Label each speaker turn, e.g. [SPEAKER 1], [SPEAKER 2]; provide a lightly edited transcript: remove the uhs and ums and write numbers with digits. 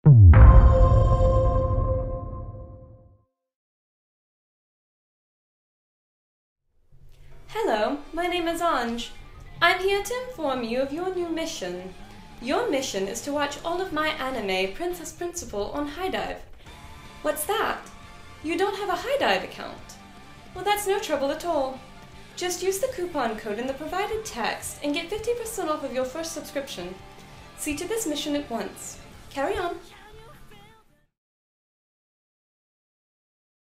[SPEAKER 1] Hello, my name is Anj. I'm here to inform you of your new mission. Your mission is to watch all of my anime Princess Principal on HIDIVE. What's that? You don't have a HIDIVE account? Well, that's no trouble at all. Just use the coupon code in the provided text and get 50% off of your first subscription. See to this mission at once. Carry on.